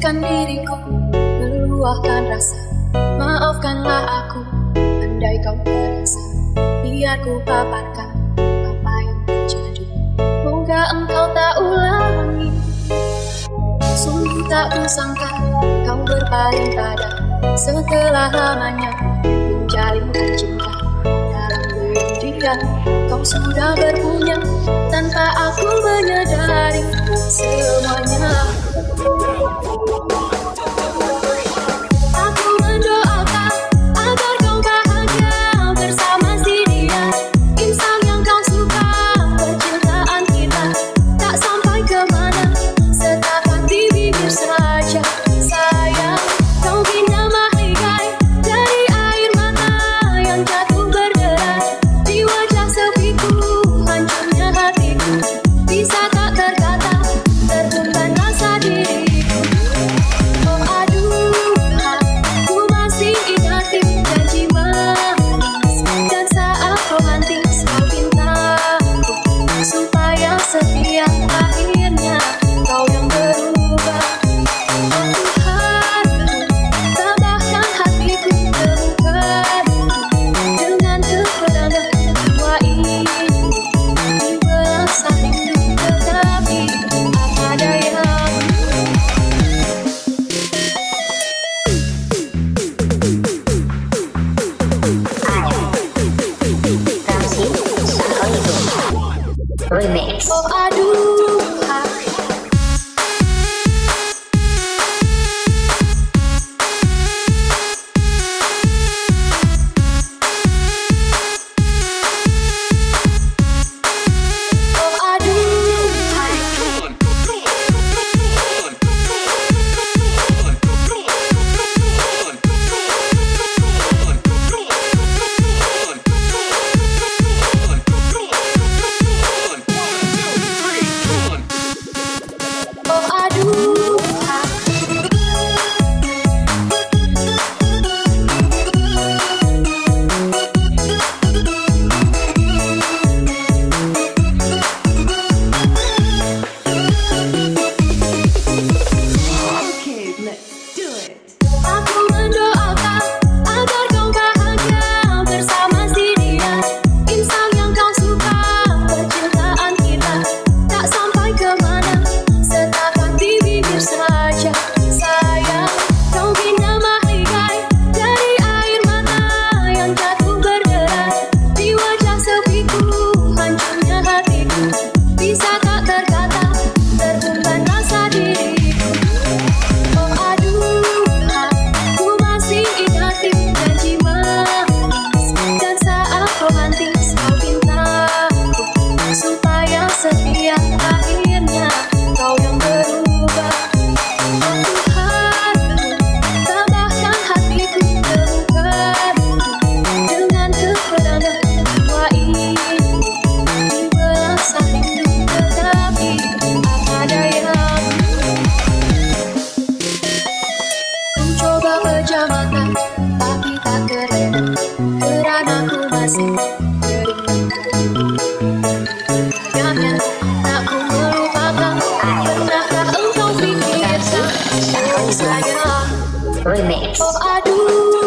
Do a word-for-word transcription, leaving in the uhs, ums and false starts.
Izinkan diriku meluahkan rasa. Maafkanlah aku, andai kau merasa. Biar ku paparkan apa yang terjadi. Moga engkau tak ulangi. Sungguh tak kusangka kau berpaling pada. Setelah lamanya menjalinkan cinta. Dalam diam-diam kau sudah berpunya. Tanpa aku menyadari semuanya. Aku mendoakan agar kau bahagia bersama si dia, insan yang kau suka. Percintaan kita tak sampai kemana, setakat di bibir saja. Sayang, kau bina mahligai dari air mata yang jatuh berderai. Di wajah sepiku, hancurnya hatiku, bisa tak terkata, tertumban rasa diriku. Oh aduh, aku masih ingati janji manis. Dan saat romantis kau pintaku supaya setia, akhirnya kau yang berubah. Tuhan, tambahkan hatiku terluka dengan keperangan jiwa ini. Dibelah rindu tetapi apa daya. Remix. Oh aduh, aku mendoakan agar kau bahagia bersama si dia, insan yang kau suka. Percintaan kita tak sampai kemana, setakat di bibir saja. Sayang, kau bina mahligai dari air mata yang jatuh berderai. Di wajah sepiku, hancurnya hatiku, bisa tak terkata, tertumban rasa diriku. Oh aduh, aku masih ingati janji manis. Dan saat romantis kau pintaku supaya setia, akhirnya kau yang berubah. Tuhan, tambahkan hatiku terluka dengan keperangan jiwa ini. Dibelah rindu tetapi apa daya. Ku coba pejam mata tapi tak terlena, kerana ku masih merindukan. Kayaknya tak ku melupakan. Pernahkah engkau pikirkan aku sayang? Remix. Oh aduh.